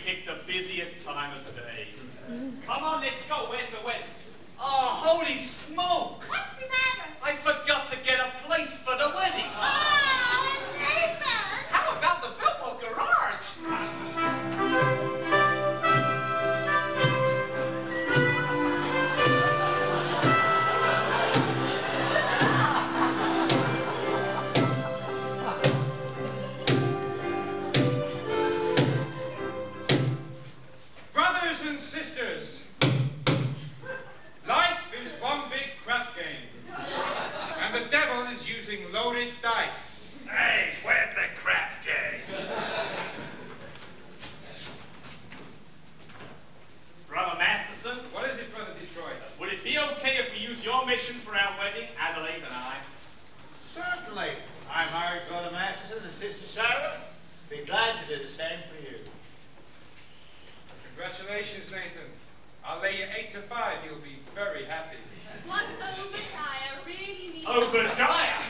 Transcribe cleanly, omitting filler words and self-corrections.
picked the busiest time of the day. Come on, let's go. Where's the wedding? Oh, holy smoke! What's the matter? I forgot to get a place for the wedding. Oh, Nathan! How about the Bilbo garage? Brothers and sisters, life is one big crap game, and the devil is using loaded dice. Hey, where's the crap game? Brother Masterson, What is it, Brother Detroit? would it be okay if we use your mission for our wedding, Adelaide and I? Certainly. I married Brother Masterson and Sister Sarah. Be glad to do the same for you. Congratulations, Nathan. I'll lay you 8 to 5. You'll be very happy. What Obadiah really needs. Obadiah!